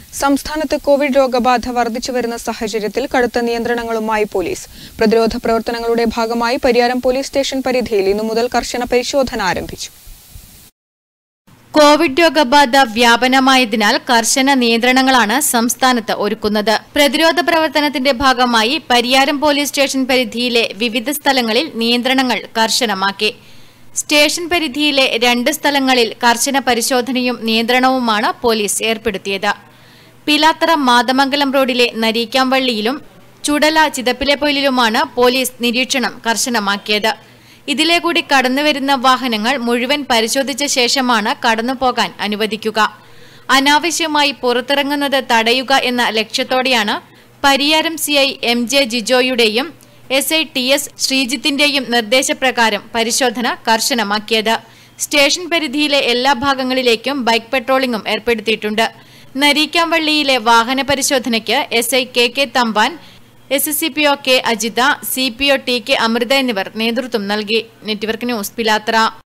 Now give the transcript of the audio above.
സംസ്ഥാനത്ത് കോവിഡ് രോഗബാധ വർദ്ധിച്ചു വരുന്ന സാഹചര്യത്തിൽ കടുത്ത നിയന്ത്രണങ്ങളുമായി പോലീസ്. പ്രതിരോധ പ്രവർത്തനങ്ങളുടെ ഭാഗമായി പരിയാരം പോലീസ് സ്റ്റേഷൻ പരിധിയിൽ ഇന്നു മുതൽ കർശന പരിശോധന ആരംഭിച്ചു. കോവിഡ് രോഗബാധ വ്യാപനമായതിനാൽ കർശന നിയന്ത്രണങ്ങളാണ് സംസ്ഥാനത്ത് ഒരുക്കുന്നത്. പ്രതിരോധ പ്രവർത്തനത്തിന്റെ ഭാഗമായി പരിയാരം പോലീസ് സ്റ്റേഷൻ പരിധിയിലെ വിവിധ സ്ഥലങ്ങളിൽ നിയന്ത്രണങ്ങൾ കർശനമാക്കി. സ്റ്റേഷൻ പരിധിയിലെ 2 സ്ഥലങ്ങളിൽ കർശന പരിശോധനയും നിയന്ത്രണവുമാണ് പോലീസ് ഏർപ്പെടുത്തിയത്. പിലാത്തറ മാതമംഗലം റോഡിലെ നരീക്കാംവള്ളിയിലും ചുടല ചിതപ്പിലെപ്പൊയിലുമാണ് പോലീസ് നിരീക്ഷണം കർശനമാക്കിയത്. ഇതിലെ കൂടി കടന്നുവരുന്ന വാഹനങ്ങൾ മുഴുവൻ പരിശോധിച്ച ശേഷമാണ് കടന്നുപോകാൻ അനുവദിക്കുക. അനാവശ്യമായി പുറത്തിറങ്ങുന്നത് തടയുക എന്ന ലക്ഷ്യത്തോടെയാണ് Pariyaram CI MJ ജിജോയുടെയും SI TS ശ്രീജിത്തിന്റെയും നിർദ്ദേശപ്രകാരം പരിശോധന കർശനമാക്കിയത്. സ്റ്റേഷൻ പരിധിയിലെ എല്ലാ ഭാഗങ്ങളിലേക്കും ബൈക്ക് പെട്രോളിംഗും ഏർപ്പെടുത്തിയിട്ടുണ്ട്. നരീക്കാംവള്ളിയിലെ വാഹന പരിശോധനയ്ക്ക് SI KK Thampan, SCPO K Ajitha, CPO TK Amrita എന്നിവർ നേതൃത്വം നൽകി. Network news, Pilathara.